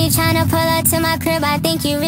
you tryna pull up to my crib, I think you really